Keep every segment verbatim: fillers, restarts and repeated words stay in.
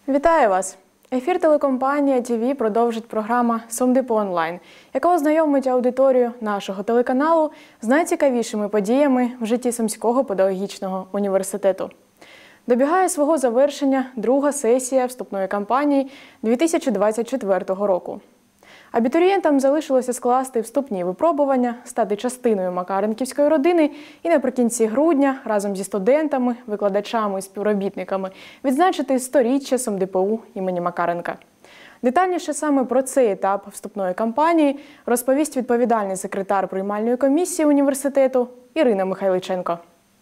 Вітаю вас! Ефір телекомпанія ТВ продовжить програма «Сумдепо онлайн», яка ознайомить аудиторію нашого телеканалу з найцікавішими подіями в житті Сумського педагогічного університету. Добігає свого завершення друга сесія вступної кампанії дві тисячі двадцять четвертого року. Абітурієнтам залишилося скласти вступні випробування, стати частиною макаренківської родини і наприкінці грудня разом зі студентами, викладачами і співробітниками відзначити сторіччя СумДПУ імені Макаренка. Детальніше саме про цей етап вступної кампанії розповість відповідальний секретар приймальної комісії університету Ірина Михайличенко.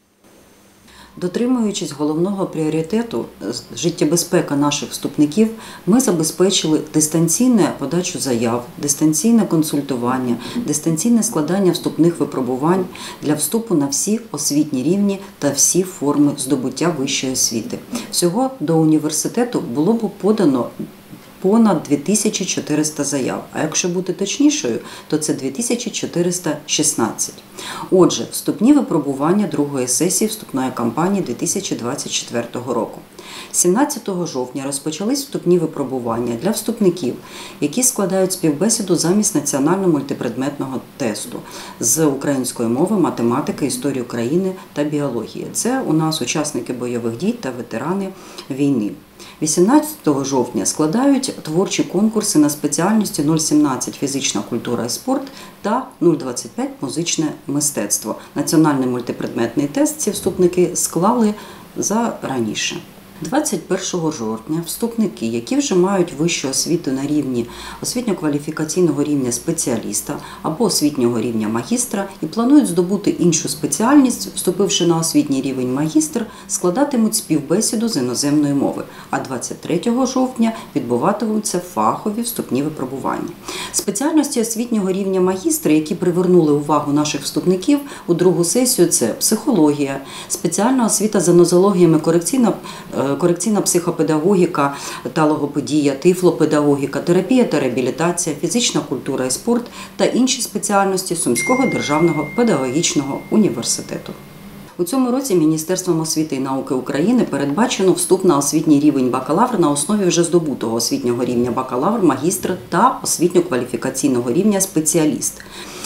Дотримуючись головного пріоритету – життєбезпека наших вступників, ми забезпечили дистанційну подачу заяв, дистанційне консультування, дистанційне складання вступних випробувань для вступу на всі освітні рівні та всі форми здобуття вищої освіти. Всього до університету було б подано понад дві тисячі чотириста заяв, а якщо бути точнішою, то це дві тисячі чотириста шістнадцять. Отже, вступні випробування другої сесії вступної кампанії дві тисячі двадцять четвертого року. сімнадцятого жовтня розпочались вступні випробування для вступників, які складають співбесіду замість національного мультипредметного тесту з української мови, математики, історії України та біології. Це у нас учасники бойових дій та ветерани війни. вісімнадцятого жовтня складають творчі конкурси на спеціальності нуль сімнадцять «Фізична культура і спорт» та нуль двадцять п'ять «Музичне мистецтво». Національний мультипредметний тест ці вступники склали зараніше. двадцять першого жовтня вступники, які вже мають вищу освіту на рівні освітньо-кваліфікаційного рівня спеціаліста або освітнього рівня магістра і планують здобути іншу спеціальність, вступивши на освітній рівень магістр, складатимуть співбесіду з іноземної мови, а двадцять третього жовтня відбуватимуться фахові вступні випробування. Спеціальності освітнього рівня магістра, які привернули увагу наших вступників у другу сесію, це психологія, спеціальна освіта за нозологіями, корекційна корекційна психопедагогіка та логопедія, тифлопедагогіка, терапія та реабілітація, фізична культура і спорт та інші спеціальності Сумського державного педагогічного університету. У цьому році Міністерством освіти і науки України передбачено вступ на освітній рівень бакалавр на основі вже здобутого освітнього рівня бакалавр, магістр та освітньо-кваліфікаційного рівня спеціаліст.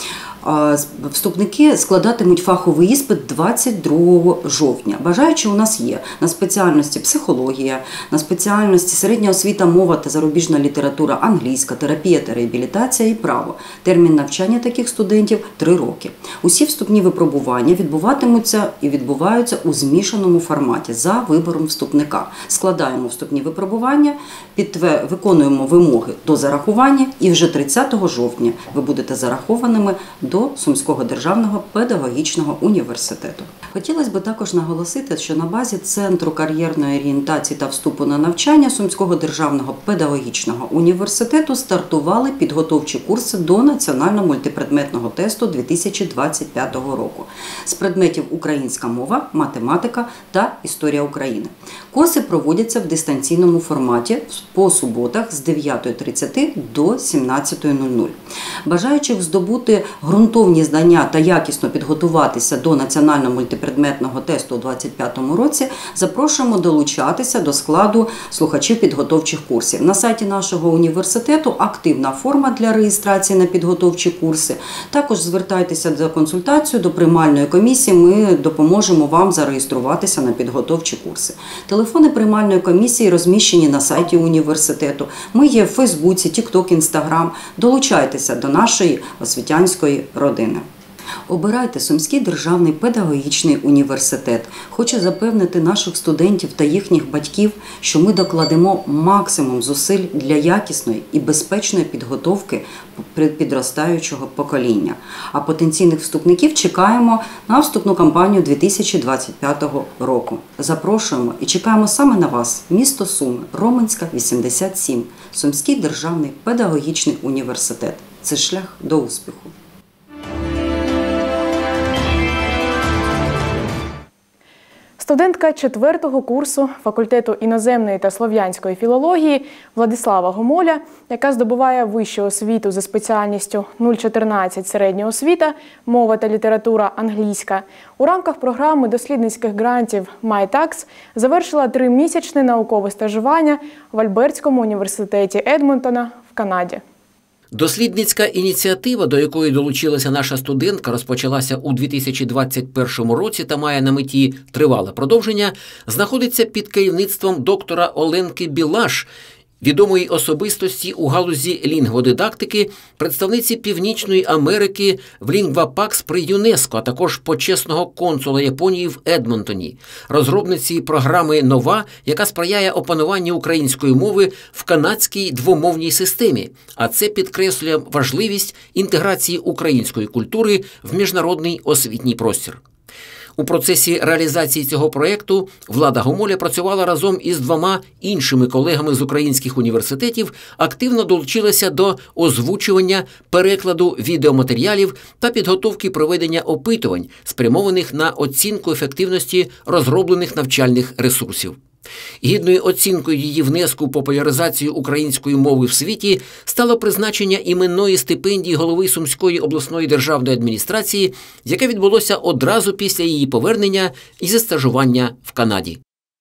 Вступники складатимуть фаховий іспит двадцять другого жовтня. Бажаючі у нас є на спеціальності психологія, на спеціальності середня освіта, мова та зарубіжна література, англійська, терапія та реабілітація і право. Термін навчання таких студентів – три роки. Усі вступні випробування відбуватимуться і відбуваються у змішаному форматі за вибором вступника. Складаємо вступні випробування, підтвер... виконуємо вимоги до зарахування і вже тридцятого жовтня ви будете зарахованими до Сумського державного педагогічного університету. Хотілося б також наголосити, що на базі Центру кар'єрної орієнтації та вступу на навчання Сумського державного педагогічного університету стартували підготовчі курси до національного мультипредметного тесту дві тисячі двадцять п'ятого року з предметів українська мова, математика та історія України. Курси проводяться в дистанційному форматі по суботах з дев'ятої тридцять до сімнадцятої нуль нуль. Бажаючих здобути ґрунтовні знання та якісно підготуватися до національного мультипредметного тесту у двадцять п'ятому році, запрошуємо долучатися до складу слухачів підготовчих курсів. На сайті нашого університету активна форма для реєстрації на підготовчі курси. Також звертайтеся за консультацією до приймальної комісії, ми допоможемо вам зареєструватися на підготовчі курси. Телефони приймальної комісії розміщені на сайті університету. Ми є в Фейсбуці, Тік-Ток, Інстаграм. Долучайтеся до нашої освітянської родини. Обирайте Сумський державний педагогічний університет. Хочу запевнити наших студентів та їхніх батьків, що ми докладемо максимум зусиль для якісної і безпечної підготовки підростаючого покоління. А потенційних вступників чекаємо на вступну кампанію дві тисячі двадцять п'ятого року. Запрошуємо і чекаємо саме на вас. Місто Суми, Роменська, вісімдесят сім. Сумський державний педагогічний університет. Це шлях до успіху. Студентка четвертого курсу факультету іноземної та слов'янської філології Владислава Гомоля, яка здобуває вищу освіту за спеціальністю нуль чотирнадцять середня освіта, мова та література англійська, у рамках програми дослідницьких грантів MyTax завершила тримісячне наукове стажування в Альбертському університеті Едмонтона в Канаді. Дослідницька ініціатива, до якої долучилася наша студентка, розпочалася у дві тисячі двадцять першому році та має на меті тривале продовження, знаходиться під керівництвом доктора Оленки Білаш, відомої особистості у галузі лінгводидактики, представниці Північної Америки в LingvaPax при ЮНЕСКО, а також почесного консула Японії в Едмонтоні, розробниці програми «Нова», яка сприяє опануванню української мови в канадській двомовній системі, а це підкреслює важливість інтеграції української культури в міжнародний освітній простір. У процесі реалізації цього проєкту Влада Гомоля працювала разом із двома іншими колегами з українських університетів, активно долучилася до озвучування, перекладу відеоматеріалів та підготовки проведення опитувань, спрямованих на оцінку ефективності розроблених навчальних ресурсів. Гідною оцінкою її внеску в популяризацію української мови в світі стало призначення іменної стипендії голови Сумської обласної державної адміністрації, яке відбулося одразу після її повернення із стажування в Канаді.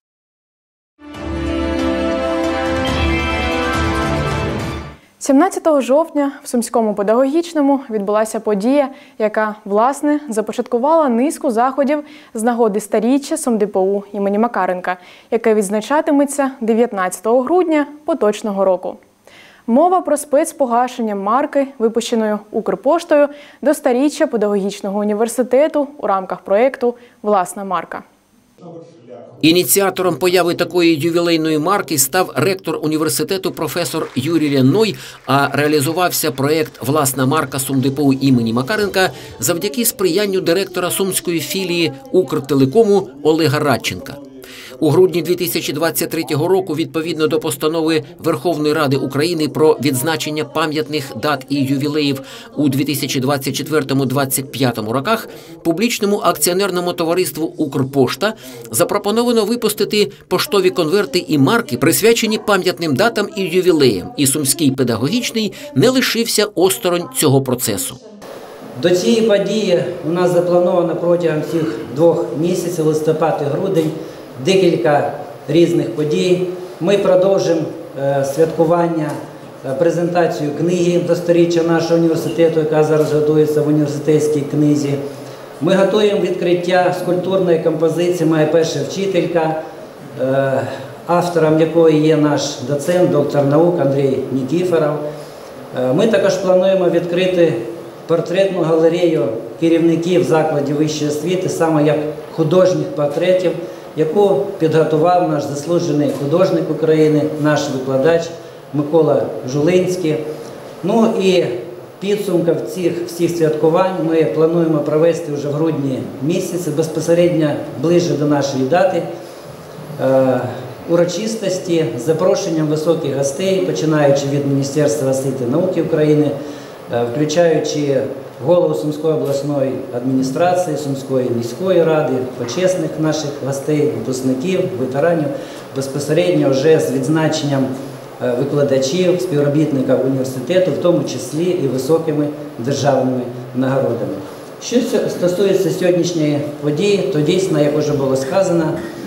сімнадцятого жовтня в Сумському педагогічному відбулася подія, яка, власне, започаткувала низку заходів з нагоди сторіччя СумДПУ імені Макаренка, яке відзначатиметься дев'ятнадцятого грудня поточного року. Мова про спецпогашення марки, випущеної Укрпоштою до сторіччя педагогічного університету у рамках проєкту «Власна марка». Ініціатором появи такої ювілейної марки став ректор університету професор Юрій Ляной, а реалізувався проєкт «Власна марка СумДПУ імені Макаренка» завдяки сприянню директора сумської філії Укртелекому Олега Радченка. У грудні дві тисячі двадцять третього року, відповідно до постанови Верховної Ради України про відзначення пам'ятних дат і ювілеїв у дві тисячі двадцять четвертому - двадцять п'ятому роках, публічному акціонерному товариству «Укрпошта» запропоновано випустити поштові конверти і марки, присвячені пам'ятним датам і ювілеям, і Сумський педагогічний не лишився осторонь цього процесу. До цієї події у нас заплановано протягом цих двох місяців, листопад і грудень, декілька різних подій. Ми продовжимо е, святкування, е, презентацію книги до сторіччя нашого університету, яка зараз готується в університетській книзі. Ми готуємо відкриття скульптурної композиції «Моя перша вчителька», е, автором якої є наш доцент, доктор наук Андрій Нікіфоров. Е, ми також плануємо відкрити портретну галерею керівників закладів вищої освіти, саме як художніх портретів, яку підготував наш заслужений художник України, наш викладач Микола Жулинський. Ну і підсумків цих всіх святкувань ми плануємо провести вже в грудні місяці, безпосередньо ближче до нашої дати, е, урочистості з запрошенням високих гостей, починаючи від Міністерства освіти і науки України, е, включаючи голову Сумської обласної адміністрації, Сумської міської ради, почесних наших гостей, випускників, ветеранів, безпосередньо вже з відзначенням викладачів, співробітників університету, в тому числі і високими державними нагородами. Що стосується сьогоднішньої події, то дійсно, як вже було сказано,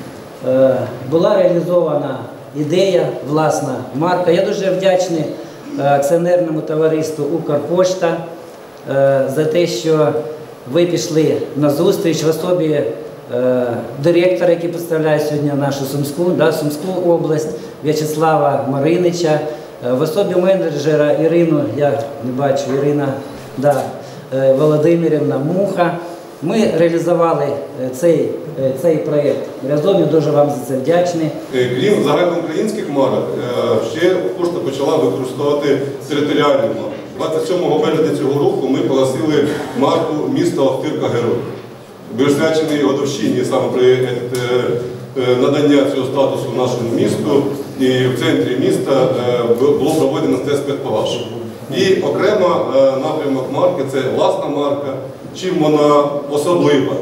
була реалізована ідея «Власна марка». Я дуже вдячний акціонерному товариству «Укрпошта» за те, що ви пішли на зустріч в особі е, директора, який представляє сьогодні нашу Сумську, да, Сумську область, В'ячеслава Маринича, е, в особі менеджера Ірину, я не бачу, Ірина да, е, Володимирівна Муха. Ми реалізували цей, цей проєкт разом, я дуже вам за це вдячний. Крім загальноукраїнських марок, ще пошта почала використовувати територіальні марки. двадцять сьомого березня цього року ми погасили марку «Місто Охтирка-Герой», присвячений годовщині саме при надання цього статусу нашому місту, і в центрі міста було проведено це спецпогашення. І окремо напрямок марки – це власна марка. Чим вона особлива?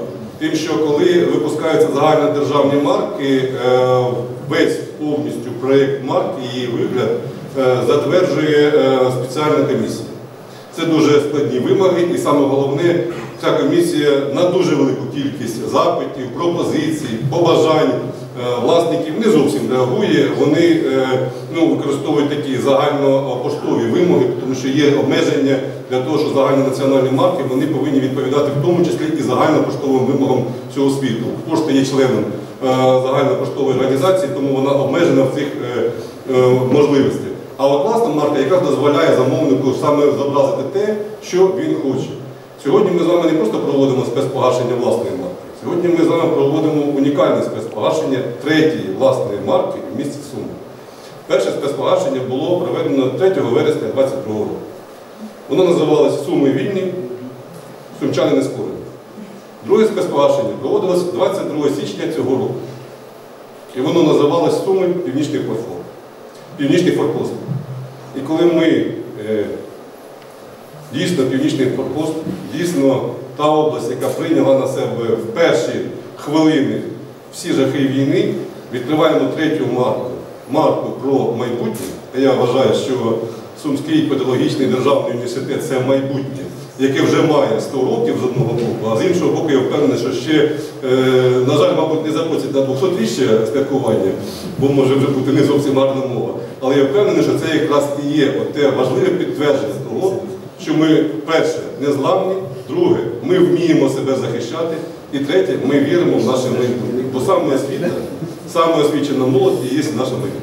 Тим, що коли випускаються загальнодержавні марки, весь повністю проєкт марки, її вигляд затверджує спеціальна комісія. Це дуже складні вимоги і саме головне, ця комісія на дуже велику кількість запитів, пропозицій, побажань власників не зовсім реагує. Вони ну, використовують такі загальнопоштові вимоги, тому що є обмеження для того, що загальнонаціональні марки вони повинні відповідати в тому числі і загальнопоштовим вимогам всього світу. Пошта є членом загальнопоштової організації, тому вона обмежена в цих можливостях. А от власна марка якраз дозволяє замовнику саме зобразити те, що він хоче. Сьогодні ми з вами не просто проводимо спецпогашення власної марки. Сьогодні ми з вами проводимо унікальне спецпогашення третьої власної марки в місті Суми. Перше спецпогашення було проведено третього вересня дві тисячі двадцять другого року. Воно називалося «Суми вільні, сумчани не скорені». Друге спецпогашення проводилося двадцять другого січня цього року. І воно називалося «Суми північних платформ». Північний форпост. І коли ми, е, дійсно північний форпост, дійсно та область, яка прийняла на себе в перші хвилини всі жахи війни, відкриваємо третю марку, марку про майбутнє. Я вважаю, що Сумський педагогічний державний університет – це майбутнє, яке вже має сто років з одного боку, а з іншого боку я впевнений, що ще, е, на жаль, мабуть, не запросять на двохсотріччя святкування, бо може вже бути не зовсім гарна мова. Але я впевнений, що це якраз і є те важливе підтвердження того, що ми, перше, незламні, друге, ми вміємо себе захищати, і третє, ми віримо в наше майбутнє. Бо саме освіта, саме освічена молодь і є наше майбутнє.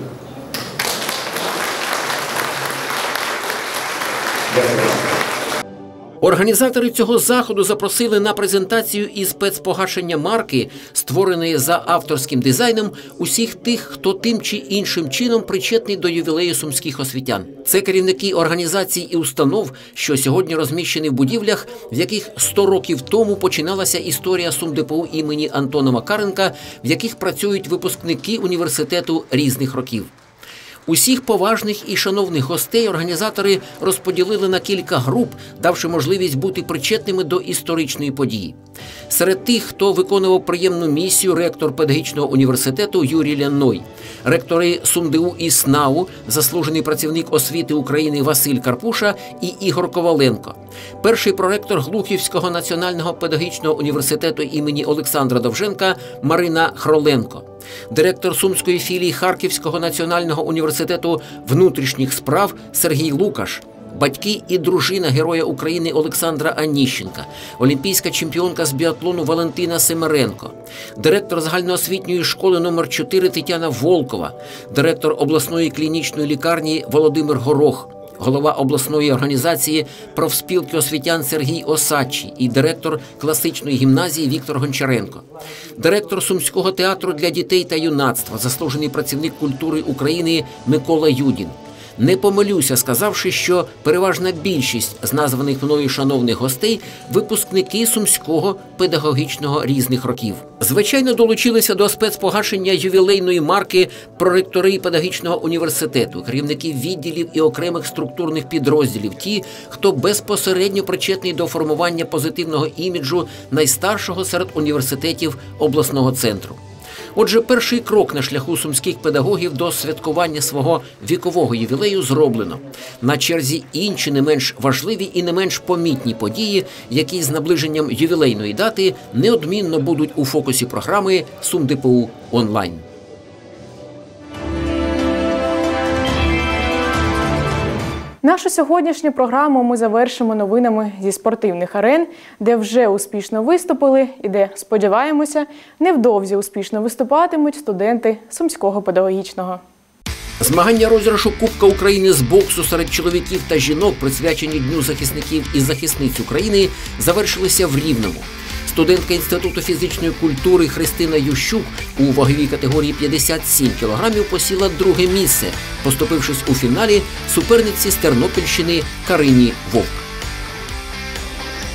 Організатори цього заходу запросили на презентацію і спецпогашення марки, створеної за авторським дизайном, усіх тих, хто тим чи іншим чином причетний до ювілею сумських освітян. Це керівники організацій і установ, що сьогодні розміщені в будівлях, в яких сто років тому починалася історія СумДПУ імені Антона Макаренка, в яких працюють випускники університету різних років. Усіх поважних і шановних гостей організатори розподілили на кілька груп, давши можливість бути причетними до історичної події. Серед тих, хто виконував приємну місію, ректор педагогічного університету Юрій Ляной, ректори СумДУ і СНАУ, заслужений працівник освіти України Василь Карпуша і Ігор Коваленко, перший проректор Глухівського національного педагогічного університету імені Олександра Довженка Марина Хроленко, директор Сумської філії Харківського національного університету внутрішніх справ Сергій Лукаш, батьки і дружина Героя України Олександра Аніщенка, олімпійська чемпіонка з біатлону Валентина Семеренко, директор загальноосвітньої школи номер чотири Тетяна Волкова, директор обласної клінічної лікарні Володимир Горох, голова обласної організації профспілки освітян Сергій Осадчий і директор класичної гімназії Віктор Гончаренко, директор Сумського театру для дітей та юнацтва, заслужений працівник культури України Микола Юдін. Не помилюся, сказавши, що переважна більшість з названих мною шановних гостей – випускники Сумського педагогічного різних років. Звичайно, долучилися до спецпогашення ювілейної марки проректори педагогічного університету, керівники відділів і окремих структурних підрозділів, ті, хто безпосередньо причетний до формування позитивного іміджу найстаршого серед університетів обласного центру. Отже, перший крок на шляху сумських педагогів до святкування свого вікового ювілею зроблено. На черзі інші не менш важливі і не менш помітні події, які з наближенням ювілейної дати неодмінно будуть у фокусі програми СумДПУ онлайн. Нашу сьогоднішню програму ми завершимо новинами зі спортивних арен, де вже успішно виступили і де, сподіваємося, невдовзі успішно виступатимуть студенти Сумського педагогічного. Змагання розіграшу Кубка України з боксу серед чоловіків та жінок, присвячені Дню захисників і захисниць України, завершилися в Рівному. Студентка Інституту фізичної культури Христина Ющук у ваговій категорії п'ятдесят сім кілограмів посіла друге місце, поступившись у фіналі суперниці з Тернопільщини Карині Вовк.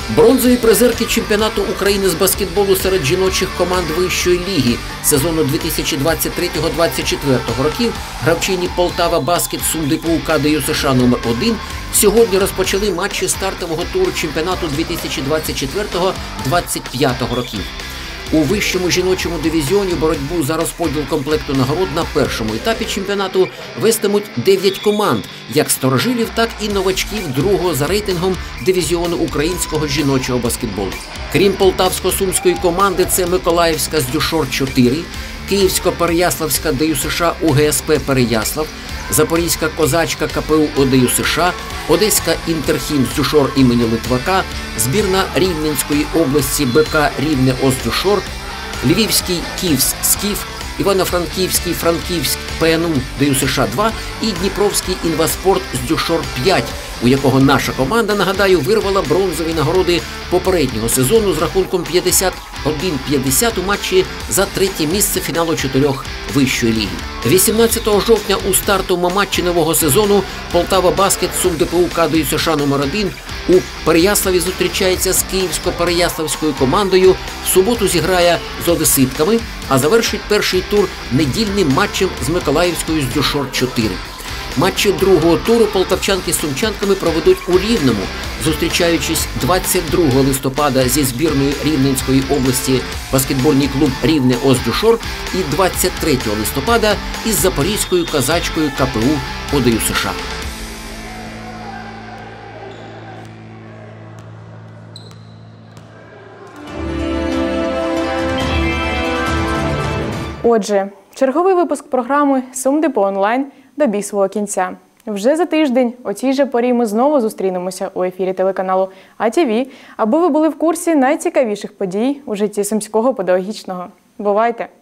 Бронзові призерки чемпіонату України з баскетболу серед жіночих команд вищої ліги сезону дві тисячі двадцять третього - двадцять четвертого років, гравчині Полтава Баскет СумДПУ КДЮ США номер один сьогодні розпочали матчі стартового туру чемпіонату дві тисячі двадцять четвертого - двадцять п'ятого років. У вищому жіночому дивізіоні боротьбу за розподіл комплекту нагород на першому етапі чемпіонату вестимуть дев'ять команд, як старожилів, так і новачків другого за рейтингом дивізіону українського жіночого баскетболу. Крім полтавсько-сумської команди, це Миколаївська Здюшор чотири, Київсько-Переяславська ДЮ США УГСП Переяслав, Запорізька Козачка КПУ ОДЮ США, Одеська Інтерхім Здюшор імені Литвака, збірна Рівненської області БК Рівне Оздюшор, Львівський Київс Скіф, Івано-Франківський Франківськ ПНУ ДЮ США два і Дніпровський Інваспорт Здюшор п'ять, у якого наша команда, нагадаю, вирвала бронзові нагороди попереднього сезону з рахунком п'ятдесят один п'ятдесят у матчі за третє місце фіналу чотирьох вищої ліги. вісімнадцятого жовтня у стартовому матчі нового сезону Полтава Баскет СумДПУ КДЮ США номер один у Переяславі зустрічається з Київсько-Переяславською командою, в суботу зіграє з одеситками, а завершить перший тур недільним матчем з Миколаївською Здюшор чотири. Матчі другого туру полтавчанки з сумчанками проведуть у Рівному, зустрічаючись двадцять другого листопада зі збірною Рівненської області баскетбольний клуб Рівне Оздюшор і двадцять третього листопада із Запорізькою Козачкою КПУ ОДЮ США. Отже, черговий випуск програми «СумДПУ онлайн» добіг свого кінця. Вже за тиждень о цій же порі ми знову зустрінемося у ефірі телеканалу А Т В, аби ви були в курсі найцікавіших подій у житті Сумського педагогічного. Бувайте!